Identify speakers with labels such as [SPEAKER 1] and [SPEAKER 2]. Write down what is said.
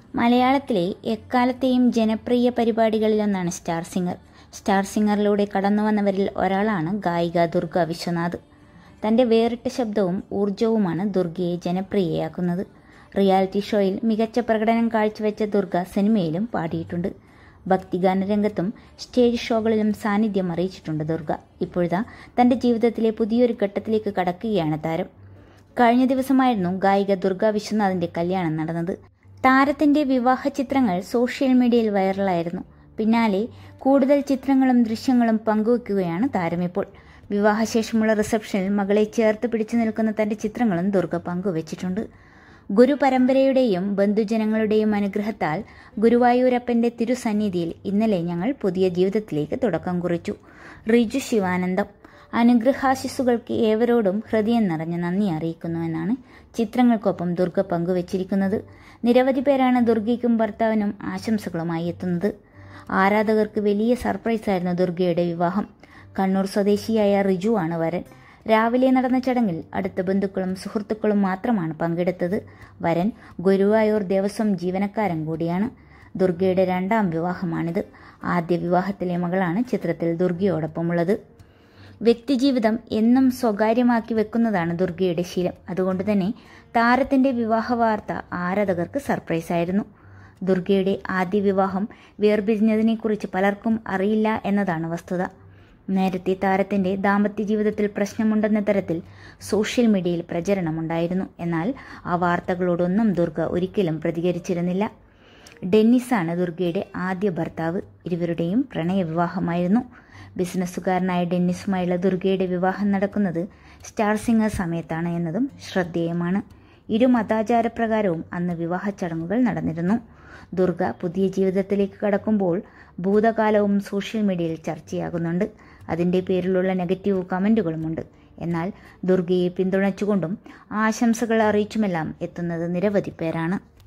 [SPEAKER 1] മലയാളത്തിലെ എക്കാലത്തെയും ജനപ്രിയ പരിപാടികളിലൊന്നാണ് സ്റ്റാർ സിംഗർ. സ്റ്റാർ സിംഗറിലൂടെ കടന്നുവന്നവരിൽ ഒരാളാണ് ഗായിക ദുർഗ വിശ്വനാഥ്. തൻ്റെ വേറിട്ട ശബ്ദവും ഊർജവുമാണ് ദുർഗയെ ജനപ്രിയയാക്കുന്നത്. റിയാലിറ്റി ഷോയിൽ മികച്ച പ്രകടനം കാഴ്ചവെച്ച ദുർഗ സിനിമയിലും പാടിയിട്ടുണ്ട്. ഭക്തിഗാന രംഗത്തും സ്റ്റേജ് ഷോകളിലും സാന്നിധ്യം അറിയിച്ചിട്ടുണ്ട് ദുർഗ. ഇപ്പോഴത്തെ തൻ്റെ ജീവിതത്തിലെ പുതിയൊരു ഘട്ടത്തിലേക്ക് കടക്കുകയാണ് താരം. കഴിഞ്ഞ ദിവസമായിരുന്നു ഗായിക ദുർഗ വിശ്വനാഥിൻ്റെ കല്യാണം നടന്നത്. താരത്തിൻ്റെ വിവാഹ ചിത്രങ്ങൾ സോഷ്യൽ മീഡിയയിൽ വൈറലായിരുന്നു. പിന്നാലെ കൂടുതൽ ചിത്രങ്ങളും ദൃശ്യങ്ങളും പങ്കുവയ്ക്കുകയാണ് താരമിപ്പോൾ. വിവാഹശേഷമുള്ള റിസപ്ഷനിൽ മകളെ ചേർത്ത് പിടിച്ചു നിൽക്കുന്ന തൻ്റെ ചിത്രങ്ങളും ദുർഗ പങ്കുവച്ചിട്ടുണ്ട്. ഗുരുപരമ്പരയുടെയും ബന്ധുജനങ്ങളുടെയും അനുഗ്രഹത്താൽ ഗുരുവായൂരപ്പൻ്റെ തിരുസന്നിധിയിൽ ഇന്നലെ ഞങ്ങൾ പുതിയ ജീവിതത്തിലേക്ക് തുടക്കം കുറിച്ചു. റിജു ശിവാനന്ദം. അനുഗ്രഹാശിസ്സുകൾക്ക് ഏവരോടും ഹൃദയം നിറഞ്ഞ നന്ദി അറിയിക്കുന്നുവെന്നാണ് ചിത്രങ്ങൾക്കൊപ്പം ദുർഗ പങ്കുവച്ചിരിക്കുന്നത്. നിരവധി പേരാണ് ദുർഗയ്ക്കും ഭർത്താവിനും ആശംസകളുമായി എത്തുന്നത്. ആരാധകർക്ക് വലിയ സർപ്രൈസായിരുന്നു ദുർഗയുടെ വിവാഹം. കണ്ണൂർ സ്വദേശിയായ റിജു ആണ് വരൻ. രാവിലെ നടന്ന ചടങ്ങിൽ അടുത്ത ബന്ധുക്കളും സുഹൃത്തുക്കളും മാത്രമാണ് പങ്കെടുത്തത്. വരൻ ഗുരുവായൂർ ദേവസ്വം ജീവനക്കാരൻ കൂടിയാണ്. ദുർഗയുടെ രണ്ടാം വിവാഹമാണിത്. ആദ്യ വിവാഹത്തിലെ മകളാണ് ചിത്രത്തിൽ ദുർഗയോടൊപ്പമുള്ളത്. വ്യക്തിജീവിതം എന്നും സ്വകാര്യമാക്കി വെക്കുന്നതാണ് ദുർഗയുടെ ശീലം. അതുകൊണ്ട് തന്നെ താരത്തിൻ്റെ വിവാഹ വാർത്ത ആരാധകർക്ക് സർപ്രൈസായിരുന്നു. ദുർഗയുടെ ആദ്യ വിവാഹം വേർപിരിഞ്ഞതിനെക്കുറിച്ച് പലർക്കും അറിയില്ല എന്നതാണ് വസ്തുത. നേരത്തെ താരത്തിൻ്റെ ദാമ്പത്യ ജീവിതത്തിൽ പ്രശ്നമുണ്ടെന്ന തരത്തിൽ സോഷ്യൽ മീഡിയയിൽ പ്രചരണമുണ്ടായിരുന്നു. എന്നാൽ ആ വാർത്തകളോടൊന്നും ദുർഗ ഒരിക്കലും പ്രതികരിച്ചിരുന്നില്ല. ഡെന്നിസാണ് ദുർഗയുടെ ആദ്യ ഭർത്താവ്. ഇരുവരുടെയും പ്രണയവിവാഹമായിരുന്നു. ബിസിനസ്സുകാരനായ ഡെന്നിസുമായുള്ള ദുർഗയുടെ വിവാഹം നടക്കുന്നത് സ്റ്റാർ സിംഗർ സമയത്താണ് എന്നതും ശ്രദ്ധേയമാണ്. ഇരു മതാചാരപ്രകാരവും അന്ന് വിവാഹ ചടങ്ങുകൾ നടന്നിരുന്നു. ദുർഗ പുതിയ ജീവിതത്തിലേക്ക് കടക്കുമ്പോൾ ഭൂതകാലവും സോഷ്യൽ മീഡിയയിൽ ചർച്ചയാകുന്നുണ്ട്. അതിൻ്റെ പേരിലുള്ള നെഗറ്റീവ് കമൻറ്റുകളുമുണ്ട്. എന്നാൽ ദുർഗയെ പിന്തുണച്ചുകൊണ്ടും ആശംസകൾ അറിയിച്ചുമെല്ലാം എത്തുന്നത് നിരവധി പേരാണ്.